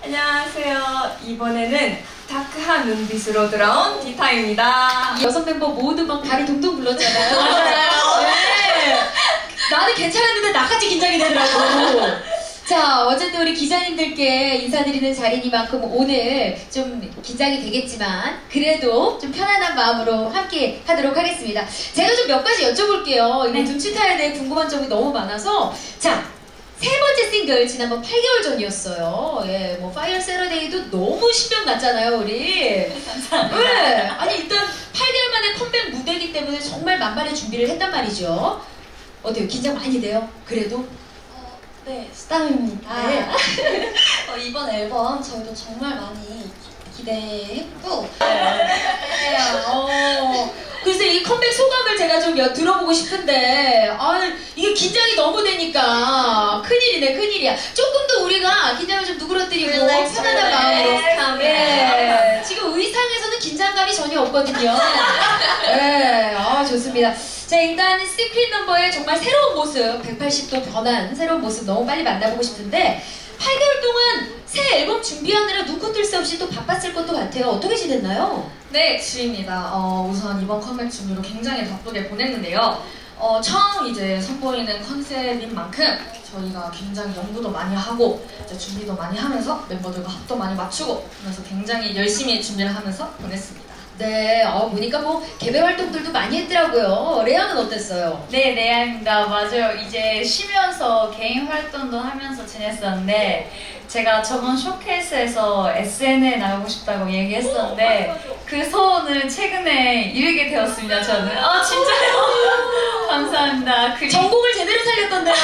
안녕하세요. 이번에는 다크한 눈빛으로 돌아온 디타입니다. 여섯 멤버 모두 막 발을 동동 불렀잖아요. 맞아요. 네. 나는 괜찮았는데 나까지 긴장이 되더라고. 자, 어쨌든 우리 기자님들께 인사드리는 자리니만큼 오늘 좀 긴장이 되겠지만 그래도 좀 편안한 마음으로 함께 하도록 하겠습니다. 제가 좀 몇 가지 여쭤볼게요. 이번 둠치타에 대해 궁금한 점이 너무 많아서. 자, 세 번째 싱글 지난번 8개월 전이었어요. 예, 뭐 파이어 세러데이도 너무 신명 났잖아요, 우리. 감사합니다. 네, 아니 일단 8개월 만에 컴백 무대이기 때문에 정말 만반의 준비를 했단 말이죠. 어때요? 긴장 많이 돼요? 그래도? 네, 스타입니다. 네. 이번 앨범 저희도 정말 많이 기대했고 그래서 이 컴백 소감을 제가 좀 들어보고 싶은데 이게 긴장이 너무 되니까 큰일이네, 큰일이야. 조금 더 우리가 긴장을 좀 누그러뜨리고 편안한 마음으로. 네. 지금 의상에서는 긴장감이 전혀 없거든요. 네, 좋습니다. 자, 일단 시크릿 넘버의 정말 새로운 모습, 180도 변한 새로운 모습 너무 빨리 만나보고 싶은데 8개월 동안 새 앨범 준비하느라 눈코 뜰 새 없이 또 바빴을 것도 같아요. 어떻게 지냈나요? 네, 지입니다. 우선 이번 컴백 준비로 굉장히 바쁘게 보냈는데요. 처음 이제 선보이는 컨셉인 만큼 저희가 굉장히 연구도 많이 하고 이제 준비도 많이 하면서 멤버들과 합도 많이 맞추고 그래서 굉장히 열심히 준비를 하면서 보냈습니다. 네, 보니까 뭐 개별 활동들도 많이 했더라고요. 레아는 어땠어요? 네, 레아입니다. 맞아요. 이제 쉬면서 개인 활동도 하면서 지냈었는데 제가 저번 쇼케이스에서 SNL에 나가고 싶다고 얘기했었는데 그 소원을 최근에 이루게 되었습니다, 저는. 진짜요? 감사합니다. 전공을 제대로 살렸던데요?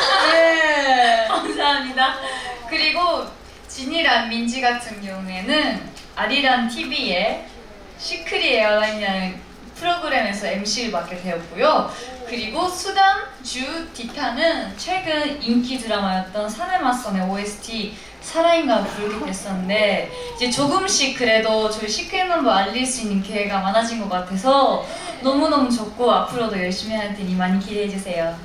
네. 감사합니다. 그리고 진이랑 민지 같은 경우에는 아리랑 TV에 시크릿 에어라인이라는 프로그램에서 MC를 맡게 되었고요. 그리고 수담, 주, 디타는 최근 인기 드라마였던 산의 맞선의 OST 사라인가 부르게 됐었는데 이제 조금씩 그래도 저희 시크릿 넘버 알릴 수 있는 기회가 많아진 것 같아서 너무너무 좋고 앞으로도 열심히 할 테니 많이 기대해주세요.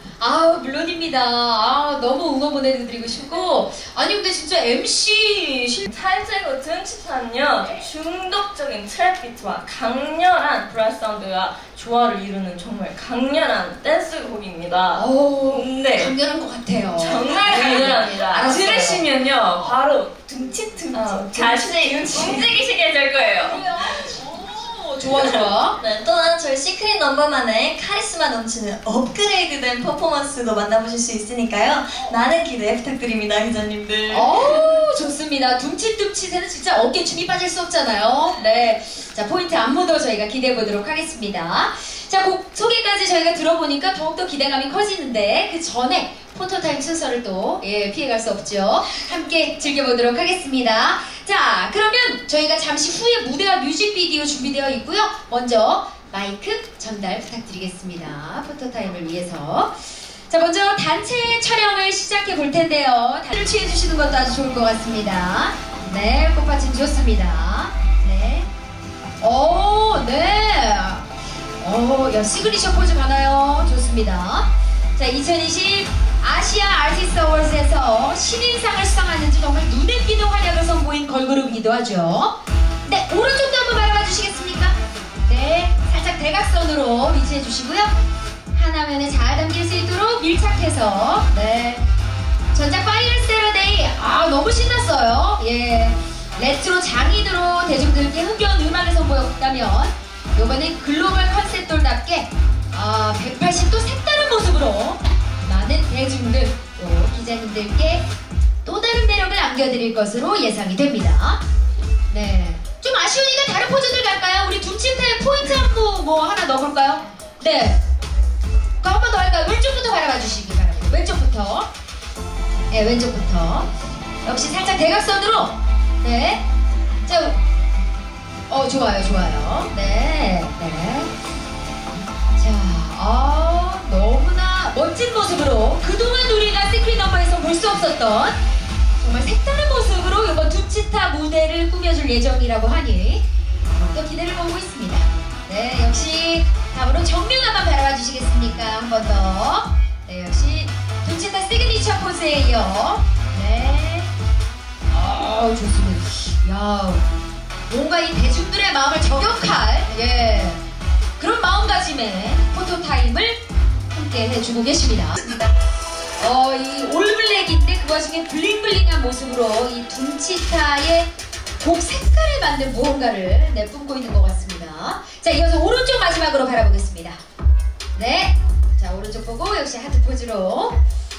물론입니다. 너무 응원 보내드리고 싶고 아니 근데 진짜 MC 살제고 둠치타는요 중독적인 트랩 비트와 강렬한 브라스 사운드가 조화를 이루는 정말 강렬한 댄스 곡입니다. 네, 강렬한 것 같아요. 정말 강렬합니다. 들으시면요 바로 둠치 다시 움직이시게 될 거예요. 좋아. 네, 또한 저희 시크릿 넘버만의 카리스마 넘치는 업그레이드된 퍼포먼스도 만나보실 수 있으니까요. 많은 기대 부탁드립니다, 기자님들. 좋습니다. 둠칫둠칫에는 진짜 어깨춤이 빠질 수 없잖아요. 네, 자 포인트 안무도 저희가 기대해보도록 하겠습니다. 자, 곡 소개까지 저희가 들어보니까 더욱더 기대감이 커지는데 그 전에 포토타임 순서를 또 피해갈 수 없죠. 함께 즐겨보도록 하겠습니다. 자, 그러면 저희가 잠시 후에 무대와 뮤직비디오 준비되어 있고요. 먼저 마이크 전달 부탁드리겠습니다. 포토타임을 위해서. 자, 먼저 단체 촬영을 시작해 볼 텐데요. 다들 취해주시는 것도 아주 좋을 것 같습니다. 네, 꽃받침 좋습니다. 네. 야, 시그니처 포즈 가나요? 좋습니다. 자, 2020 아시아 아티스트 어워즈에서 신인상을 수상하는지 정말 눈에 띄는 활약을 선보인 걸그룹이기도 하죠. 네, 오른쪽도 한번 바라봐 주시겠습니까? 네, 살짝 대각선으로 위치해 주시고요. 하나면에 잘 담길 수 있도록 밀착해서 네. 전작 파이어 세러데이 너무 신났어요. 예, 레트로 장인으로 대중들께 흥겨운 음악을 선보였다면 이번엔 글로벌 컨셉돌답게 180도 색다른 모습으로 많은 대중들 또 기자님들께 또 다른 매력을 안겨드릴 것으로 예상이 됩니다. 네, 좀 아쉬우니까 다른 포즈들 갈까요? 우리 둠치타의 포인트 안무 뭐 하나 넣어볼까요? 네, 그럼 한 번 더 할까요? 왼쪽부터 바라봐 주시기 바랍니다. 왼쪽부터. 네, 왼쪽부터. 역시 살짝 대각선으로. 네. 자, 좋아요. 네. 자, 너무나 멋진 모습으로 그동안 우리가 시크릿 넘버에서 볼 수 없었던 정말 색다른 모습으로 이번 둠치타 무대를 꾸며줄 예정이라고 하니 또 기대를 모으고 있습니다. 네, 역시 다음으로 정면 한번 바라봐 주시겠습니까? 한 번 더. 네, 역시 둠치타 시그니처 포즈에 이어 네. 좋습니다. 야, 뭔가 이 대중들의 마음을 저격할 그런 마음가짐의 포토타임을 함께 해주고 계십니다. 이 올블랙인데 그 와중에 블링블링한 모습으로 이 둠치타의 곡 색깔을 만든 무언가를 내뿜고 있는 것 같습니다. 자, 이어서 오른쪽 마지막으로 바라보겠습니다. 네, 자, 오른쪽 보고 역시 하트 포즈로.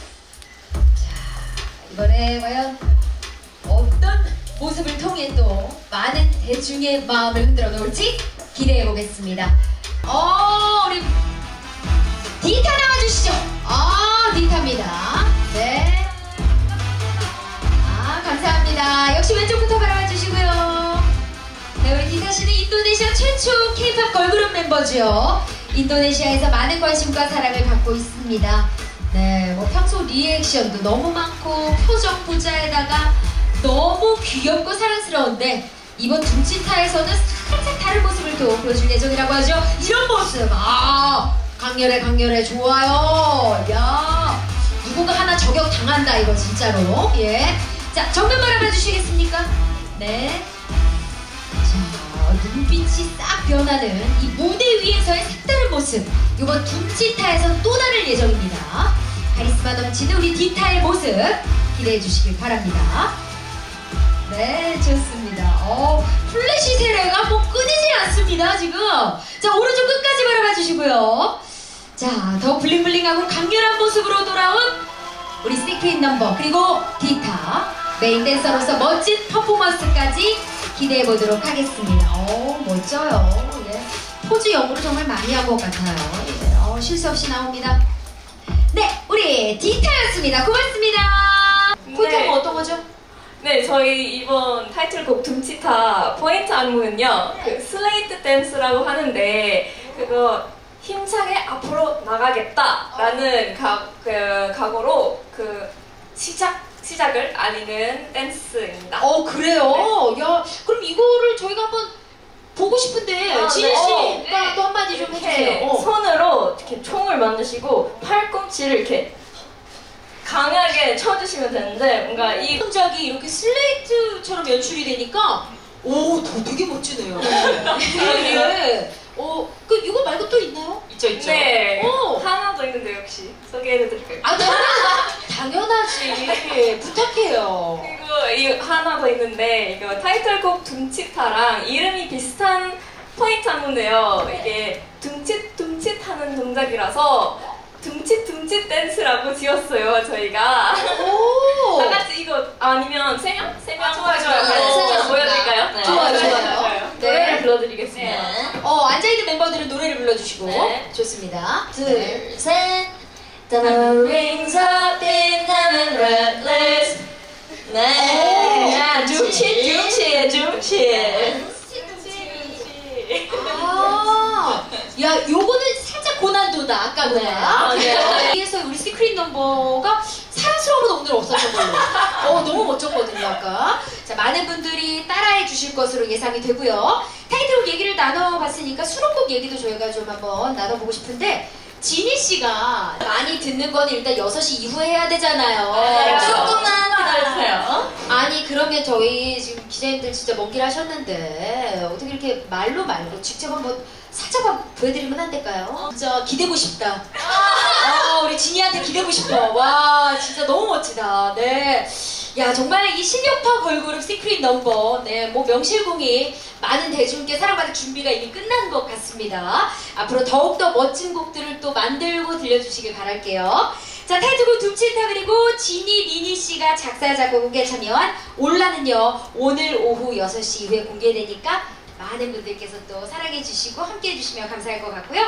자, 이번에 과연 어떤 모습을 통해 또 많은 대중의 마음을 흔들어 놓을지 기대해 보겠습니다. 우리 디타 나와주시죠. 디타입니다. 네. 감사합니다. 역시 왼쪽부터 바라봐 주시고요. 네, 우리 디타 씨는 인도네시아 최초 K-POP 걸그룹 멤버죠. 인도네시아에서 많은 관심과 사랑을 받고 있습니다. 네, 뭐 평소 리액션도 너무 많고 표정 부자에다가 너무 귀엽고 사랑스러운데 이번 둠치타에서는 살짝 다른 모습을 또 보여줄 예정이라고 하죠. 이런 모습, 강렬해 좋아요. 야, 누군가 하나 저격 당한다 이거 진짜로. 자, 정면 바라봐 주시겠습니까? 네. 자, 눈빛이 싹 변하는 이 무대 위에서의 색다른 모습, 이번 둠치타에서 또 다를 예정입니다. 카리스마 넘치는 우리 디타의 모습 기대해 주시길 바랍니다. 네, 좋습니다. 플래시 세례가 뭐 끊이질 않습니다, 지금. 자, 오른쪽 끝까지 바라봐 주시고요. 자, 더 블링블링하고 강렬한 모습으로 돌아온 우리 시크릿 넘버, 그리고 디타, 메인 댄서로서 멋진 퍼포먼스까지 기대해 보도록 하겠습니다. 멋져요. 포즈 연구를 정말 많이 한 것 같아요. 실수 없이 나옵니다. 네, 우리 디타였습니다. 고맙습니다. 포인트는 어떤 거죠? 네, 저희 이번 타이틀곡 둠치타 포인트 안무는요, 그 슬레이트 댄스라고 하는데, 그거 힘차게 앞으로 나가겠다라는 각오로 시작을 알리는 댄스입니다. 그래요? 야, 그럼 이거를 저희가 한번 보고 싶은데, 지혜씨가 또 한마디 좀 해주세요. 손으로 이렇게 총을 만드시고, 팔꿈치를 이렇게 강하게 쳐주시면 되는데, 뭔가 이 동작이 이렇게 슬레이트처럼 연출이 되니까 되게 멋지네요. 이거 말고 또 있나요? 있죠. 네. 하나 더 있는데 역시 소개해드릴까요? 당연하지. 부탁해요. 그리고 이 하나 더 있는데 이거 타이틀곡 둠치타랑 이름이 비슷한 포인트 안무인데요. 이게 둠칫 하는 동작이라서 둠칫 댄스라고 지었어요, 저희가. 다 같이 이거 아니면 세 명? 좋아요. 보여드릴까요? 네. 좋아요. 노래를 불러드리겠습니다. 앉아있는 멤버들은 노래를 불러주시고. 네. 좋습니다. 둘, 셋. The rings up in heaven restless. 네. 둠칫. 야, 요거는 살짝 고난도다, 아까보다. 그래서 우리 시크릿 넘버가 사랑스러움은 오늘 없었던 걸로. 너무 멋졌거든요, 아까. 자, 많은 분들이 따라해 주실 것으로 예상이 되고요. 타이틀곡 얘기를 나눠봤으니까 수록곡 얘기도 저희가 좀 한번 나눠보고 싶은데, 지니씨가 많이 듣는 건 일단 6시 이후에 해야 되잖아요. 조금만 기다려주세요. 아니, 그러면 저희 지금 기자님들 진짜 먼 길 하셨는데 어떻게 이렇게 말로 말고 직접 한번 살짝만 보여드리면 안 될까요? 진짜 기대고 싶다. 우리 지니한테 기대고 싶어. 와, 진짜 너무 멋지다. 네. 야, 정말 이 실력파 걸그룹 시크릿 넘버, 뭐 명실공히 많은 대중께 사랑받을 준비가 이미 끝난 것 같습니다. 앞으로 더욱더 멋진 곡들을 또 만들고 들려주시길 바랄게요. 자, 타이틀곡 둠치타 그리고 지니 미니씨가 작사 작곡에 참여한 올라는요, 오늘 오후 6시 이후에 공개되니까 많은 분들께서 또 사랑해주시고 함께해주시면 감사할 것 같고요.